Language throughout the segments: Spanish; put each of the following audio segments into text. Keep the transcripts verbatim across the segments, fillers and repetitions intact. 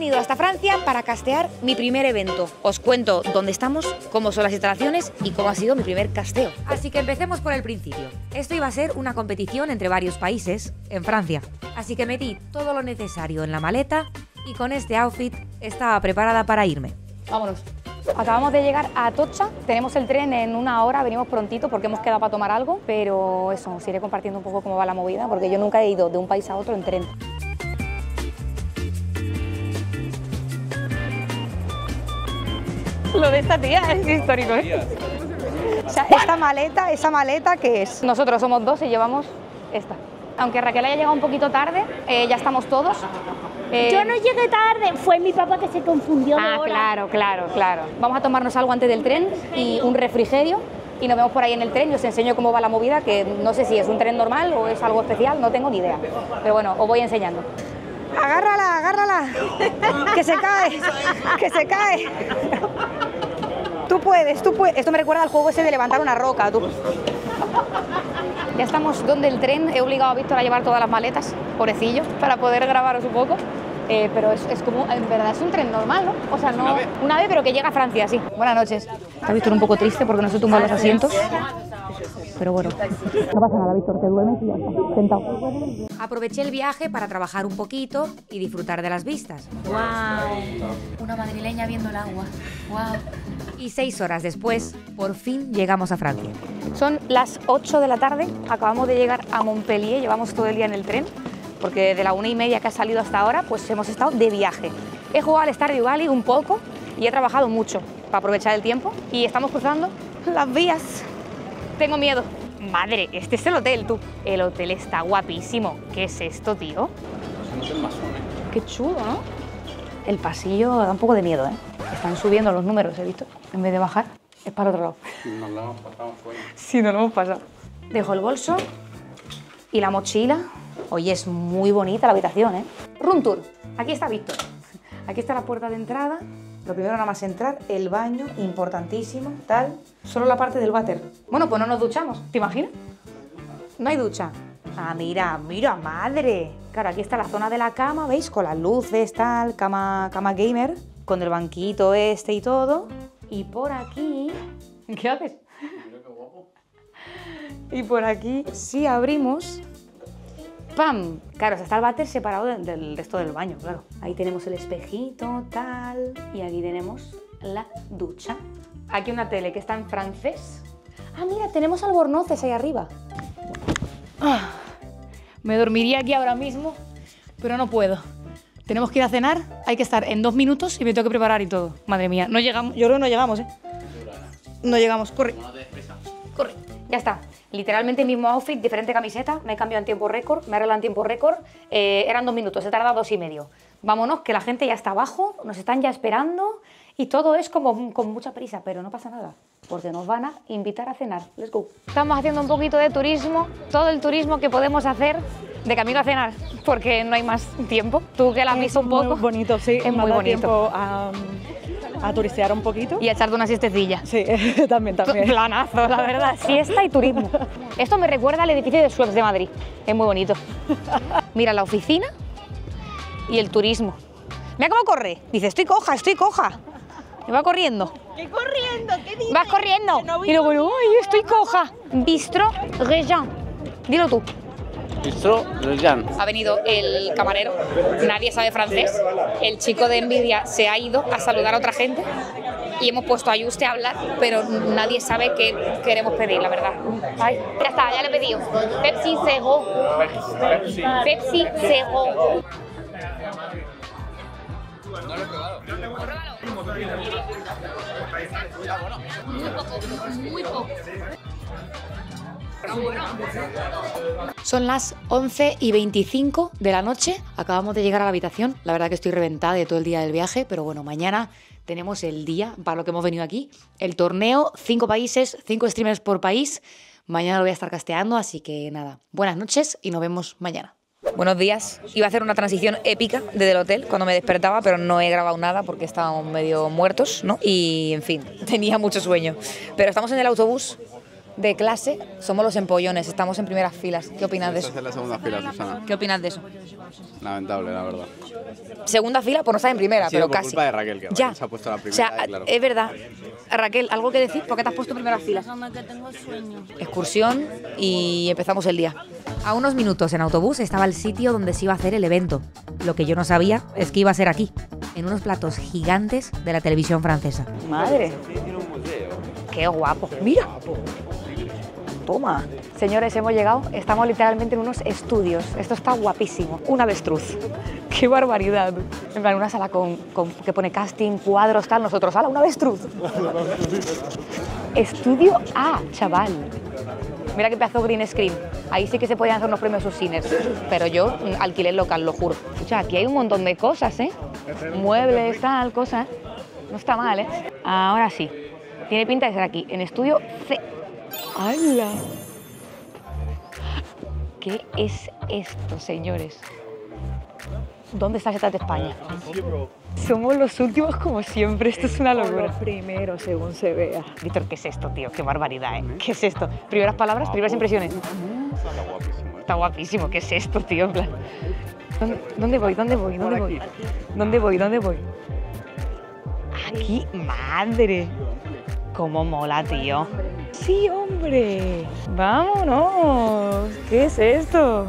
venido hasta Francia para castear mi primer evento. Os cuento dónde estamos, cómo son las instalaciones y cómo ha sido mi primer casteo. Así que empecemos por el principio. Esto iba a ser una competición entre varios países en Francia. Así que metí todo lo necesario en la maleta y con este outfit estaba preparada para irme. Vámonos. Acabamos de llegar a Atocha, tenemos el tren en una hora, venimos prontito porque hemos quedado para tomar algo, pero eso, os iré compartiendo un poco cómo va la movida, porque yo nunca he ido de un país a otro en tren. Lo de esta tía es histórico, ¿eh? O sea, esta maleta, esa maleta, ¿qué es? Nosotros somos dos y llevamos esta. Aunque Raquel haya llegado un poquito tarde, eh, ya estamos todos. Eh... Yo no llegué tarde, fue mi papá que se confundió de Ah, hora. claro, claro, claro. Vamos a tomarnos algo antes del tren y un refrigerio y nos vemos por ahí en el tren. Yo os enseño cómo va la movida, que no sé si es un tren normal o es algo especial, no tengo ni idea. Pero bueno, os voy enseñando. Agárrala, agárrala, que se cae, que se cae. Tú puedes, tú puedes. Esto me recuerda al juego ese de levantar una roca, tú. Ya estamos donde el tren, he obligado a Víctor a llevar todas las maletas, pobrecillo, para poder grabaros un poco. Eh, pero es, es como, en verdad es un tren normal, ¿no? O sea, no una vez, una vez pero que llega a Francia, sí. Buenas noches. Está Víctor un poco triste porque no se tumban los asientos. Pero bueno, no pasa nada, Víctor, te duermes y ya está, sentado. Aproveché el viaje para trabajar un poquito y disfrutar de las vistas. ¡Wow! Una madrileña viendo el agua. ¡Wow! Y seis horas después, por fin llegamos a Francia. Son las ocho de la tarde, acabamos de llegar a Montpellier, llevamos todo el día en el tren, porque de la una y media que ha salido hasta ahora, pues hemos estado de viaje. He jugado al Stardew Valley un poco y he trabajado mucho para aprovechar el tiempo y estamos cruzando las vías. Tengo miedo. Madre, este es el hotel, tú. El hotel está guapísimo. ¿Qué es esto, tío? Qué chulo, ¿no? El pasillo da un poco de miedo, ¿eh? Están subiendo los números, he visto. En vez de bajar, es para el otro lado. Nos lo hemos pasado un sueño. Sí, nos lo hemos pasado. Dejo el bolso y la mochila. Oye, es muy bonita la habitación, ¿eh? Room tour. Aquí está Víctor. Aquí está la puerta de entrada. Lo primero nada más entrar, el baño, importantísimo, tal. Solo la parte del váter. Bueno, pues no nos duchamos, ¿te imaginas? No hay ducha. Ah, mira, mira, madre. Claro, aquí está la zona de la cama, ¿veis? Con las luces, tal, cama, cama gamer, con el banquito este y todo. Y por aquí... ¿Qué haces? Mira qué guapo. Y por aquí, si abrimos... ¡Pam! Claro, o sea, está el váter separado del, del resto del baño, claro. Ahí tenemos el espejito, tal... Y aquí tenemos la ducha. Aquí una tele que está en francés. Ah, mira, tenemos albornoces ahí arriba. Ah, me dormiría aquí ahora mismo, pero no puedo. Tenemos que ir a cenar, hay que estar en dos minutos y me tengo que preparar y todo. Madre mía, no llegamos, yo creo que no llegamos, ¿eh? No llegamos, corre. Corre, ya está. Literalmente mismo outfit, diferente camiseta, me he cambiado en tiempo récord, me he arreglado en tiempo récord. Eh, eran dos minutos, he tardado dos y medio. Vámonos, que la gente ya está abajo, nos están ya esperando y todo es como con mucha prisa, pero no pasa nada, porque nos van a invitar a cenar. Let's go. Estamos haciendo un poquito de turismo, todo el turismo que podemos hacer de camino a cenar, porque no hay más tiempo. Tú que la has visto un poco. Es muy bonito, sí. Es muy bonito. Tiempo a, a turistear un poquito. Y a echarte una siestecilla. Sí, también, también. Planazo, la verdad. Siesta y turismo. Esto me recuerda al edificio de Schweppes de Madrid. Es muy bonito. Mira la oficina y el turismo. Mira cómo corre. Dice, estoy coja, estoy coja. Y va corriendo. ¿Qué corriendo? ¿Qué dices? Vas corriendo. No y luego, uy, estoy coja. Bistro Regent. Dilo tú. Bistro Regent. Ha venido el camarero, nadie sabe francés. El chico de Nvidia se ha ido a saludar a otra gente y hemos puesto a Juste a hablar, pero nadie sabe qué queremos pedir, la verdad. Ay, ya está, ya le he pedido. Pepsi Zero. Pepsi. Pepsi Zero. No lo he probado. Muy poco, muy poco. Son las once y veinticinco de la noche, acabamos de llegar a la habitación. La verdad que estoy reventada de todo el día del viaje, pero bueno, mañana tenemos el día para lo que hemos venido aquí. El torneo, cinco países, cinco streamers por país. Mañana lo voy a estar casteando, así que nada, buenas noches y nos vemos mañana. Buenos días. Iba a hacer una transición épica desde el hotel cuando me despertaba, pero no he grabado nada porque estábamos medio muertos, ¿no? Y, en fin, tenía mucho sueño. Pero estamos en el autobús de clase somos los empollones, estamos en primeras filas. ¿Qué opinas de eso? Estás en la segunda fila, Susana. ¿Qué opinas de eso? Lamentable, la verdad. Segunda fila, pues no está en primera, Ha sido pero por casi. culpa de Raquel, que Ya. Raquel se ha puesto la O primera, sea, y claro. es verdad. Raquel, ¿algo que decir? ¿Por qué te has puesto en primeras filas? que tengo sueño. Excursión y empezamos el día. A unos minutos en autobús estaba el sitio donde se iba a hacer el evento. Lo que yo no sabía es que iba a ser aquí, en unos platos gigantes de la televisión francesa. Madre, qué guapo. Mira. Toma. Señores, hemos llegado. Estamos literalmente en unos estudios. Esto está guapísimo. Un avestruz. ¡Qué barbaridad! En plan, una sala con, con que pone casting, cuadros, tal. Nosotros, ¡hala, un avestruz! Estudio A, chaval. Mira qué pedazo green screen. Ahí sí que se podían hacer unos premios Susines. Pero yo mm, alquilé el local, lo juro. Escucha, aquí hay un montón de cosas, ¿eh? Muebles, tal, cosas. No está mal, ¿eh? Ahora sí. Tiene pinta de ser aquí, en estudio C. ¡Hala! ¿Qué es esto, señores? ¿Dónde está Setas de España? Somos los últimos como siempre, esto es una locura. Primero, según se vea. Víctor, ¿qué es esto, tío? Qué barbaridad, ¿eh? ¿Qué es esto? Primeras palabras, primeras impresiones. Está guapísimo, ¿eh? Está guapísimo, ¿qué es esto, tío? En plan, ¿Dónde, dónde voy? ¿Dónde voy? ¿Dónde voy? ¿Dónde voy? ¿Dónde voy? Aquí, madre. Cómo mola, tío. Sí, hombre. Vámonos. ¿Qué es esto?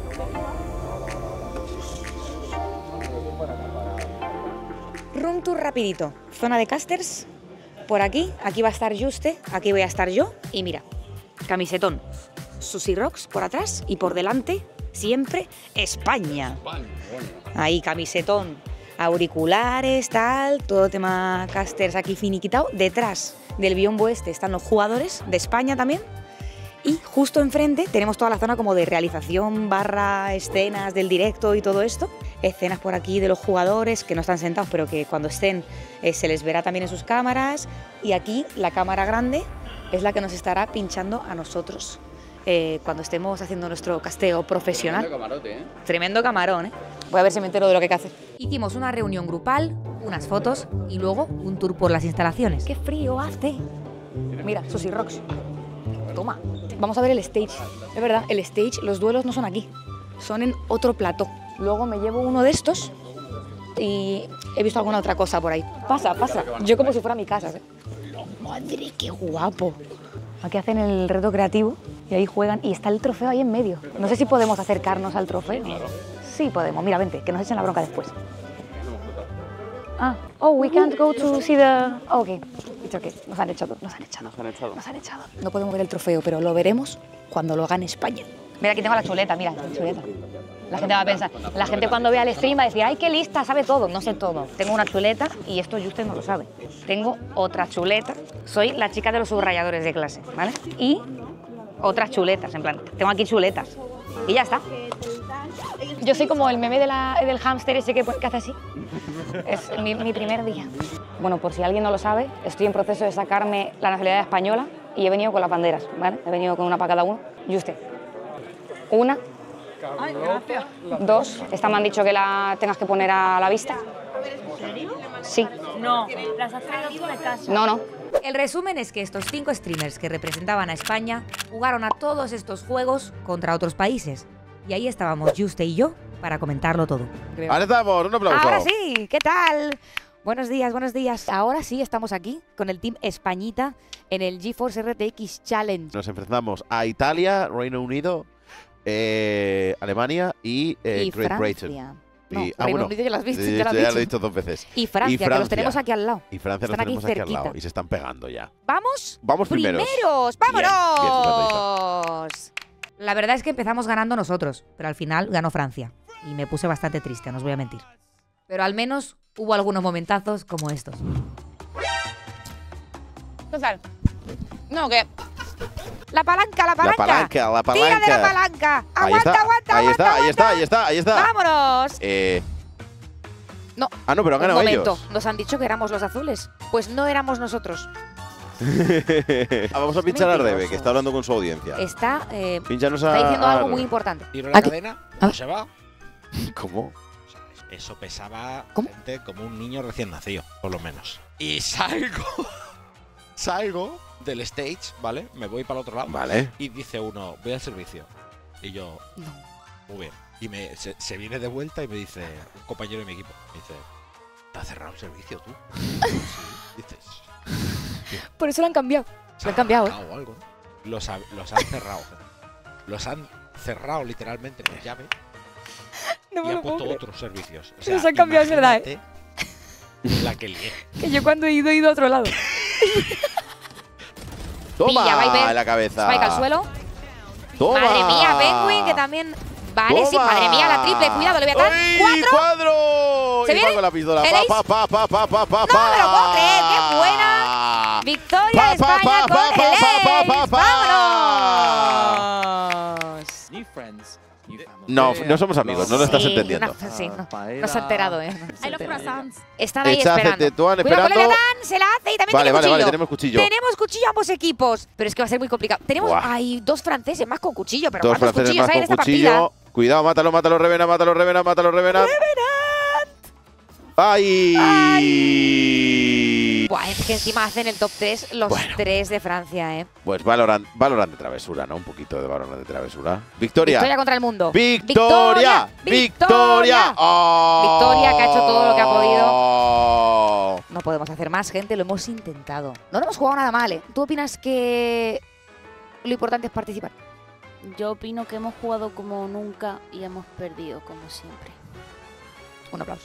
Room tour rapidito. Zona de casters. Por aquí. Aquí va a estar Juste. Aquí voy a estar yo. Y mira, camisetón. Sushi Rocks por atrás. Y por delante, siempre, España. Ahí, camisetón. Auriculares, tal. Todo tema casters aquí finiquitado. Detrás del biombo este están los jugadores de España también. Y justo enfrente tenemos toda la zona como de realización, barra, escenas del directo y todo esto. Escenas por aquí de los jugadores que no están sentados, pero que cuando estén eh, se les verá también en sus cámaras. Y aquí la cámara grande es la que nos estará pinchando a nosotros eh, cuando estemos haciendo nuestro casteo profesional. Tremendo camarote, ¿eh? Tremendo camarón, ¿eh? Voy a ver si me entero de lo que hay que hacer. Hicimos una reunión grupal, unas fotos y luego un tour por las instalaciones. ¡Qué frío hace! Mira, Sushi Rocks. Toma. Vamos a ver el stage. Es verdad, el stage, los duelos no son aquí. Son en otro plató. Luego me llevo uno de estos y he visto alguna otra cosa por ahí. Pasa, pasa. Yo como si fuera mi casa. ¿eh? ¡Madre, qué guapo! Aquí hacen el reto creativo y ahí juegan. Y está el trofeo ahí en medio. No sé si podemos acercarnos al trofeo. Sí podemos. Mira, vente, que nos echen la bronca después. Ah, oh, we can't go to see the... Oh, ok, it's okay. Nos han echado, nos han echado. Nos han echado. Nos han echado. No podemos ver el trofeo, pero lo veremos cuando lo gane España. Mira, aquí tengo la chuleta, mira, la chuleta. La gente va a pensar, la gente cuando vea el stream va a decir, ay, qué lista, sabe todo. No sé todo. Tengo una chuleta y esto usted no lo sabe. Tengo otra chuleta. Soy la chica de los subrayadores de clase, ¿vale? Y otras chuletas, en plan, tengo aquí chuletas. Y ya está. Yo soy como el meme de la, del hámster ese que, que hace así. Es mi, mi primer día. Bueno, por si alguien no lo sabe, estoy en proceso de sacarme la nacionalidad española y he venido con las banderas, ¿vale? He venido con una para cada uno. Y usted. Una. Ay, gracias. Dos. Esta me han dicho que la tengas que poner a la vista. ¿En serio? Sí. No, las has traído tú de casa. No, no. El resumen es que estos cinco streamers que representaban a España jugaron a todos estos juegos contra otros países. Y ahí estábamos Juste y yo para comentarlo todo. Ahora estamos, un aplauso. Ahora sí, ¿qué tal? Buenos días, buenos días. Ahora sí estamos aquí con el Team Españita en el GeForce R T X Challenge. Nos enfrentamos a Italia, Reino Unido, eh, Alemania y, eh, y Great Francia. Britain. No, Y, ah, Reino bueno, Unido ya lo has visto, eh, ya lo has ya dicho. lo he dicho dos veces. Y Francia, Y que los Francia. tenemos aquí al lado. Y Francia los Están aquí tenemos aquí al cerquita. lado y se están pegando ya. ¿Vamos? Vamos primeros. ¡Primeros! Bien, bien, ¡Vámonos! La verdad es que empezamos ganando nosotros, pero al final ganó Francia. Y me puse bastante triste, no os voy a mentir. Pero al menos hubo algunos momentazos como estos. Total. No, que... La palanca, la palanca. La palanca, la palanca. Tira de la palanca. Ahí Aguanta, está, aguanta, ahí aguanta, está, ahí aguanta. está, ahí está, ahí está. ¡Vámonos! Eh, No. ah, no, pero han Un ganado momento, ellos. nos han dicho que éramos los azules. Pues no éramos nosotros. Ah, vamos a pinchar a Rebe, Mentiroso. que está hablando con su audiencia. Está, eh, Pínchanos a, está diciendo a algo Rebe. muy importante. Tiro la Aquí. cadena, A no ver. se va. ¿Cómo? O sea, eso pesaba ¿Cómo? gente como un niño recién nacido, por lo menos. Y salgo. salgo del stage, ¿vale? Me voy para el otro lado. Vale. Y dice uno, voy al servicio. Y yo, No. muy bien. Y me, se, se viene de vuelta y me dice, un compañero de mi equipo, me dice, ¿te has cerrado el servicio tú? Sí, dices. Por eso lo han cambiado. Lo han cambiado, ¿eh? O algo, ¿no? Los, ha- los han cerrado. gente. Los han cerrado literalmente con llave No y me han lo puedo puesto creer. otros servicios. O Los han cambiado, es verdad, ¿eh? imagínate La que lié. Que yo cuando he ido, he ido a otro lado. Toma Pilla, Viper. en la cabeza. Spike al suelo. Toma. Madre mía, Penguin, que también. Vale, sí, Toma. madre mía, la triple. Cuidado, le voy a dar. ¡Ay, ¡Cuatro! cuadro! ¿Se Y va viene? con la pistola. ¿Veréis? Pa, pa, pa, pa, pa, pa, No pa. me lo puedo creer, qué buena. Victoria Pa, de pa, España pa, con pa, pa, el pa, pa, Ace. pa. ¡Vámonos! New friends, new family. No, no somos amigos, no lo estás Sí, entendiendo. una- sí, no, Paella. no se ha enterado, ¿eh? No se ha I love enterado. croissants. Están ahí Echad, esperando. Tetuán Cuidado con esperando. Leviatán, se la hace y también Vale, tiene vale, cuchillo. vale, tenemos cuchillo. Tenemos cuchillo a ambos equipos. Pero es que va a ser muy complicado. Tenemos Buah. hay dos franceses más con cuchillo, pero Dos ¿cuántos franceses cuchillos más hay en con esta partida? cuchillo. Cuidado, mátalo, mátalo, Revena, mátalo, Revena, mátalo, Revena. ¡Ay! Buah, es que encima hacen el top tres los Bueno. tres de Francia, ¿eh? Pues Valorant, Valorant de travesura, ¿no? Un poquito de Valorant de travesura. Victoria. Victoria contra el mundo. Victoria. Victoria. Oh. Victoria, que ha hecho todo lo que ha podido. No podemos hacer más, gente, lo hemos intentado. No lo hemos jugado nada mal, ¿eh? ¿Tú opinas que lo importante es participar? Yo opino que hemos jugado como nunca y hemos perdido como siempre. Un aplauso.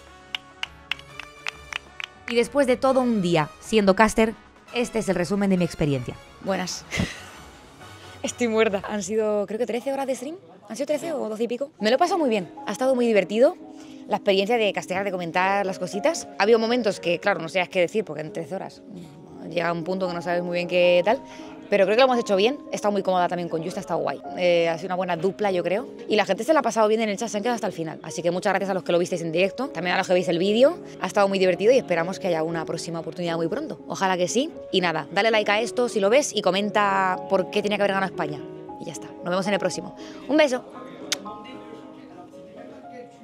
Y después de todo un día siendo caster, este es el resumen de mi experiencia. Buenas. Estoy muerta. Han sido, creo que trece horas de stream. ¿Han sido trece o doce y pico? Me lo he pasado muy bien. Ha estado muy divertido. La experiencia de castear, de comentar las cositas. Ha habido momentos que, claro, no sabías qué decir porque en trece horas llega un punto que no sabes muy bien qué tal. Pero creo que lo hemos hecho bien. He estado muy cómoda también con Just, ha estado guay. Eh, ha sido una buena dupla, yo creo. Y la gente se la ha pasado bien en el chat, se han quedado hasta el final. Así que muchas gracias a los que lo visteis en directo, también a los que veis el vídeo. Ha estado muy divertido y esperamos que haya una próxima oportunidad muy pronto. Ojalá que sí. Y nada, dale like a esto si lo ves y comenta por qué tenía que haber ganado España. Y ya está. Nos vemos en el próximo. Un beso.